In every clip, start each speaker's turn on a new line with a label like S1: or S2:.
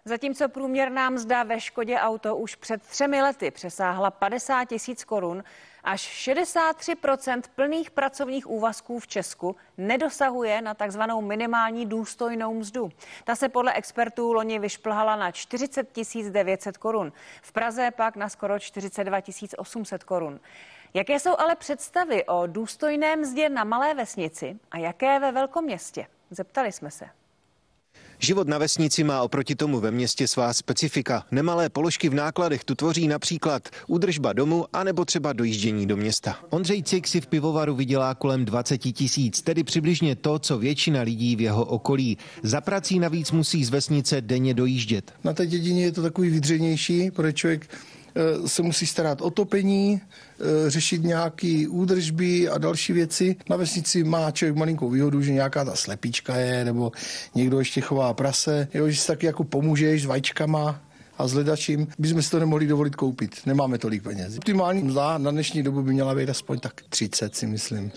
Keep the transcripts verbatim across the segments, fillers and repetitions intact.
S1: Zatímco průměrná mzda ve Škodě Auto už před třemi lety přesáhla padesát tisíc korun, až šedesát tři procent plných pracovních úvazků v Česku nedosahuje na takzvanou minimální důstojnou mzdu. Ta se podle expertů loni vyšplhala na čtyřicet tisíc devět set korun. V Praze pak na skoro čtyřicet dva tisíc osm set korun. Jaké jsou ale představy o důstojné mzdě na malé vesnici a jaké ve velkoměstě? Zeptali jsme se.
S2: Život na vesnici má oproti tomu ve městě svá specifika. Nemalé položky v nákladech tu tvoří například údržba domu anebo třeba dojíždění do města. Ondřej Cik si v pivovaru vydělá kolem dvacet tisíc, tedy přibližně to, co většina lidí v jeho okolí. Za prací navíc musí z vesnice denně dojíždět.
S3: Na té dědině je to takový vydřenější, protože člověk se musí starat o topení, řešit nějaký údržby a další věci. Na vesnici má člověk malinkou výhodu, že nějaká ta slepička je, nebo někdo ještě chová prase, jo, že si taky jako pomůžeš s vajíčkama a s hledačím. Bychom si to nemohli dovolit koupit, nemáme tolik peněz. Optimální mzda na dnešní dobu by měla být aspoň tak třicet, si myslím.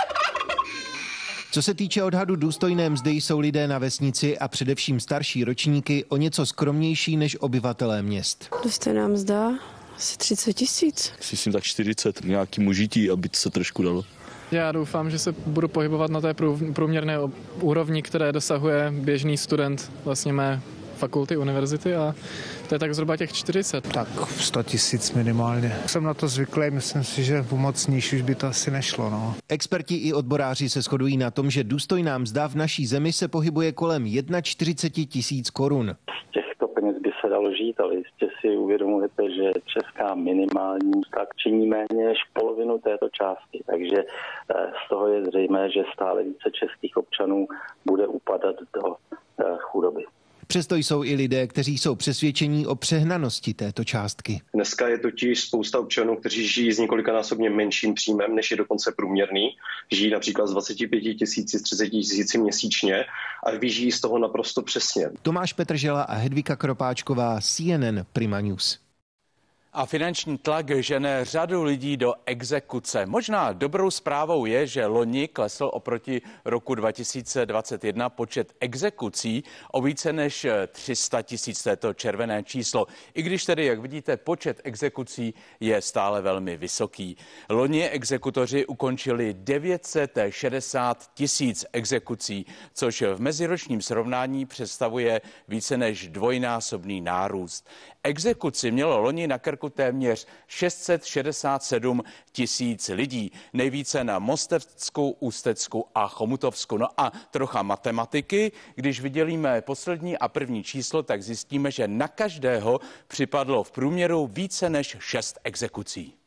S2: Co se týče odhadu důstojné mzdy, jsou lidé na vesnici a především starší ročníky o něco skromnější než obyvatelé měst.
S4: Důstojná mzda asi třicet tisíc.
S5: Myslím tak čtyřicet, nějaký mužití, aby se trošku dalo.
S6: Já doufám, že se budu pohybovat na té průměrné úrovni, které dosahuje běžný student vlastně mé fakulty, univerzity, a to je tak zhruba těch čtyřicet.
S7: Tak sto tisíc minimálně. Jsem na to zvyklý, myslím si, že o moc níž už by to asi nešlo. No.
S2: Experti i odboráři se shodují na tom, že důstojná mzda v naší zemi se pohybuje kolem čtyřicet jedna tisíc korun.
S8: Z těchto peněz by se dalo žít, ale jistě si uvědomujete, že česká minimální mzda činí méně než polovinu této částky, takže z toho je zřejmé, že stále více českých občanů bude upadat do chudoby.
S2: Přesto jsou i lidé, kteří jsou přesvědčení o přehnanosti této částky.
S9: Dneska je totiž spousta občanů, kteří žijí s několikanásobně menším příjmem, než je dokonce průměrný. Žijí například z dvacet pět tisíc, třicet tisíc měsíčně a vyžijí z toho naprosto přesně.
S2: Tomáš Petržela a Hedvika Kropáčková, C N N Prima News.
S10: A finanční tlak žene řadu lidí do exekuce. Možná dobrou zprávou je, že loni klesl oproti roku dva tisíce dvacet jedna počet exekucí o více než tři sta tisíc, této červené číslo. I když tedy, jak vidíte, počet exekucí je stále velmi vysoký. Loni exekutoři ukončili devět set šedesát tisíc exekucí, což v meziročním srovnání představuje více než dvojnásobný nárůst. Exekuci mělo loni na krku téměř šest set šedesát sedm tisíc lidí, nejvíce na Mostecku, Ústecku a Chomutovsku. No a trocha matematiky, když vydělíme poslední a první číslo, tak zjistíme, že na každého připadlo v průměru více než šest exekucí.